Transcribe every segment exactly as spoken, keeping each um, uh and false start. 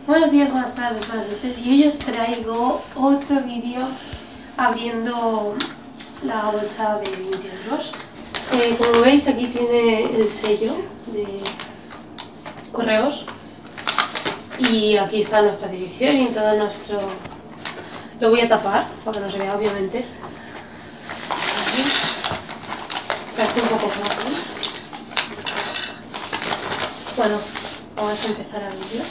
Buenos días, buenas tardes, buenas noches, y hoy os traigo otro vídeo abriendo la bolsa de veinte euros. Eh, como veis, aquí tiene el sello de correos y aquí está nuestra dirección y todo nuestro... Lo voy a tapar para que no se vea, obviamente. Aquí. Parece un poco fácil. Bueno, vamos a empezar el vídeo.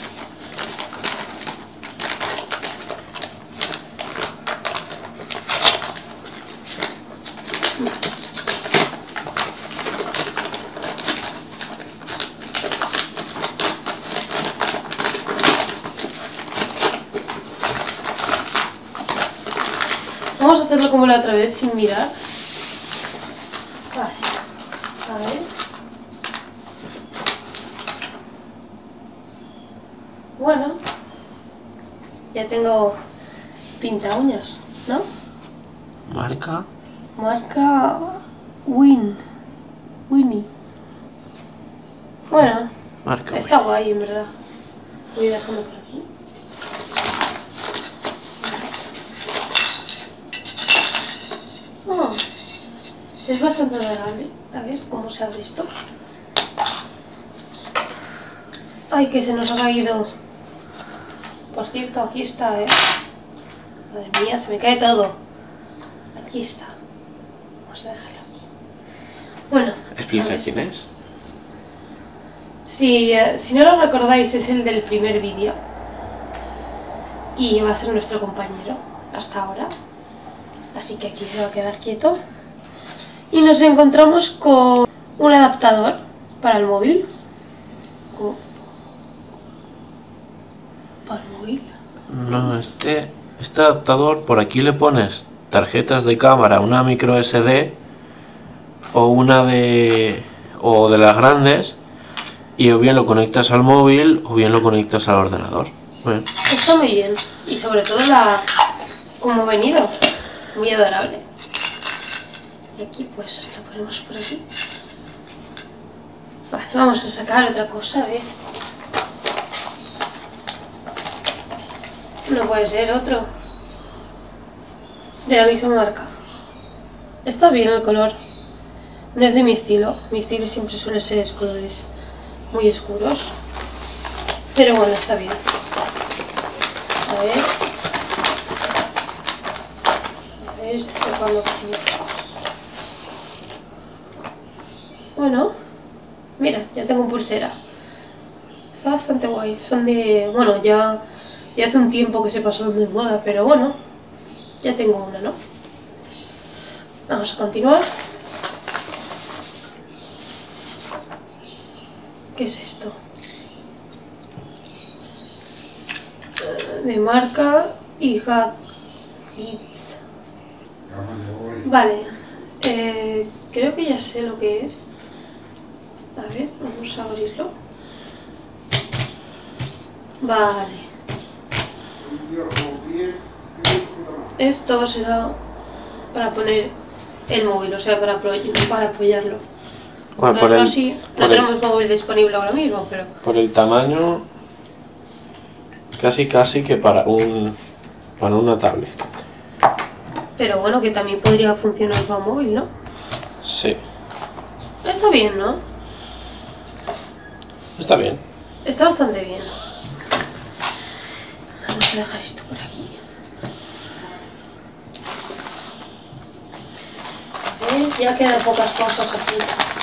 Vamos a hacerlo como la otra vez, sin mirar. Vale, a ver. Bueno, ya tengo pinta uñas, ¿no? Marca. Marca Win. Winnie. Bueno, Marca está guay en verdad. Voy dejando por aquí. Oh, es bastante agradable. A ver cómo se abre esto. Ay, que se nos ha caído. Por cierto, aquí está, eh. Madre mía, se me cae todo. Aquí está. Vamos a dejarlo aquí. Bueno. Explica quién es. Si, eh, si no lo recordáis, es el del primer vídeo. Y va a ser nuestro compañero hasta ahora. Así que aquí se va a quedar quieto. Y nos encontramos con un adaptador para el móvil. ¿Cómo? ¿Para el móvil? No, este, este adaptador, por aquí le pones tarjetas de cámara, una micro S D o una de o de las grandes, y o bien lo conectas al móvil o bien lo conectas al ordenador. Bueno. Está muy bien. Y sobre todo la como ha venido. Muy adorable. Y aquí pues lo ponemos por aquí. Vale, vamos a sacar otra cosa, a ver. No puede ser otro. De la misma marca. Está bien el color. No es de mi estilo. Mi estilo siempre suele ser colores muy oscuros. Pero bueno, está bien. A ver. A ver, estoy tocando aquí. Bueno. Mira, ya tengo pulsera. Está bastante guay. Son de... Bueno, ya... Ya hace un tiempo que se pasaron de moda, pero bueno, ya tengo una, ¿no? Vamos a continuar. ¿Qué es esto? De marca Ihat It's. Vale, eh, creo que ya sé lo que es. A ver, vamos a abrirlo. Vale. Esto será para poner el móvil, o sea, para, para apoyarlo. Bueno, por por el, así, por no tenemos el, móvil disponible ahora mismo, pero... Por el tamaño, casi casi que para un para una tablet. Pero bueno, que también podría funcionar para móvil, ¿no? Sí. Está bien, ¿no? Está bien. Está bastante bien. Vamos a dejar esto por aquí. A ver, ya quedan pocas cosas aquí.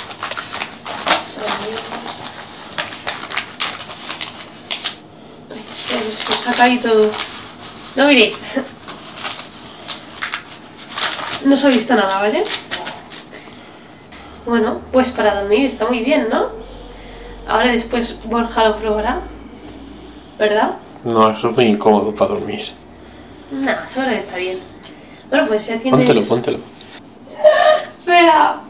Es que os ha caído... No miréis. No os ha visto nada, ¿vale? Bueno, pues para dormir está muy bien, ¿no? Ahora después Borja lo probará, ¿verdad? No, eso es muy incómodo para dormir. No, seguro que está bien. Bueno, pues ya tienes... Póntelo, póntelo. ¡Espera!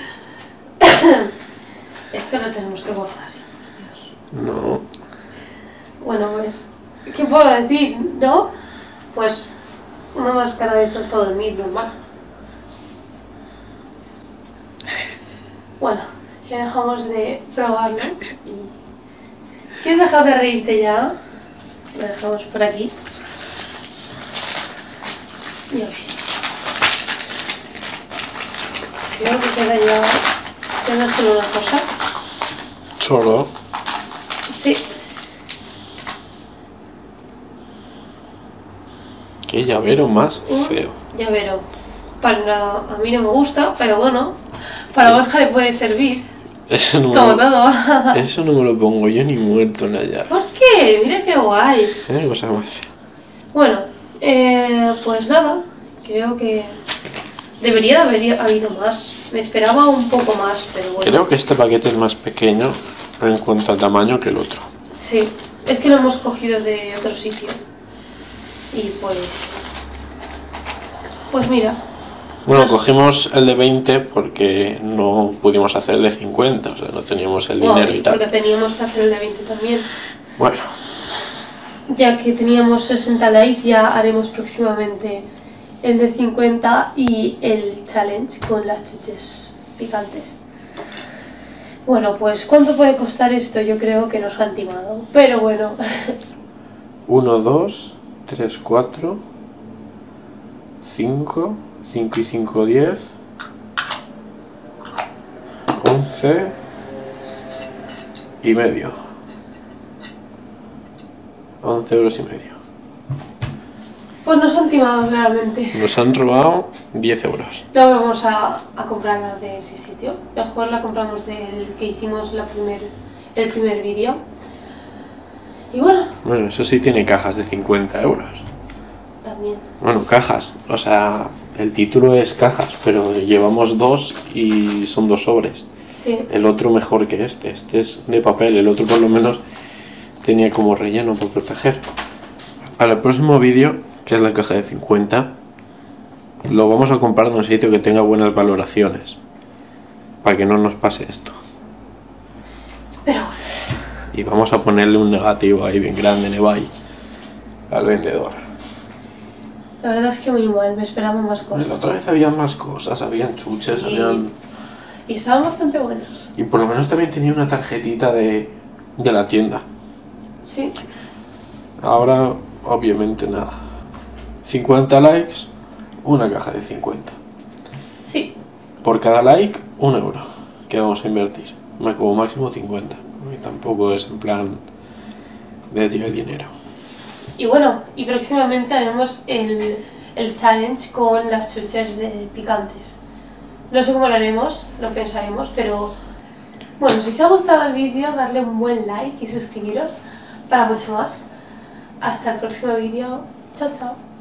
Esto lo tenemos que guardar. No. Bueno, pues... ¿Qué puedo decir, no? Pues... Una máscara de estas para dormir, normal. Bueno, ya dejamos de probarlo. Y... ¿Quieres dejar de reírte ya? Lo dejamos por aquí. Y a ver. Creo que queda ya... queda solo una cosa. ¿Solo? Sí. Qué llavero más feo. Llavero. Para, a mí no me gusta, pero bueno, para Borja le puede servir. Eso no, Como me lo, todo. eso no me lo pongo yo ni muerto en la llave. ¿Por qué? Mira qué guay. Qué cosa más fea. Bueno, eh, pues nada, creo que debería de haber habido más. Me esperaba un poco más, pero bueno. Creo que este paquete es más pequeño en cuanto al tamaño que el otro. Sí, es que lo hemos cogido de otro sitio. Y pues... Pues mira. Bueno, Nos- cogimos el de veinte porque no pudimos hacer el de cincuenta, o sea, no teníamos el Bueno, dinero y y porque tal. teníamos que hacer el de veinte también. Bueno, Ya que teníamos sesenta likes, ya haremos próximamente el de cincuenta y el challenge con las chuches picantes. Bueno, pues ¿cuánto puede costar esto? Yo creo que nos han timado. Pero bueno, uno, dos, tres, cuatro, cinco, cinco y cinco, diez, once y medio. once euros y medio. pues nos han timado realmente. Nos han robado diez euros. No vamos a, a comprarla de ese sitio. Mejor la compramos del que hicimos la primer, el primer vídeo. Y bueno, Bueno, eso sí tiene cajas de cincuenta euros. también. Bueno, cajas. O sea, el título es cajas, pero llevamos dos y son dos sobres. Sí, El otro mejor que este. Este es de papel, el otro por lo menos tenía como relleno para proteger. Para el próximo vídeo, que es la caja de cincuenta, lo vamos a comprar en un sitio que tenga buenas valoraciones, para que no nos pase esto. pero bueno. Y vamos a ponerle un negativo ahí bien grande en eBay al vendedor. La verdad es que muy mal, me esperaba más cosas. La otra vez había más cosas, habían chuches, Sí. habían... Y estaban bastante buenos. Y por lo menos también tenía una tarjetita de, de la tienda. Sí. Ahora, obviamente, nada. cincuenta likes, una caja de cincuenta. Sí. Por cada like, un euro que vamos a invertir. Como máximo cincuenta. Y tampoco es en plan de tirar dinero. Y bueno, y próximamente haremos el, el challenge con las chuches de picantes. No sé cómo lo haremos, lo pensaremos, pero bueno, si os ha gustado el vídeo, darle un buen like y suscribiros para mucho más. Hasta el próximo vídeo. Chao, chao.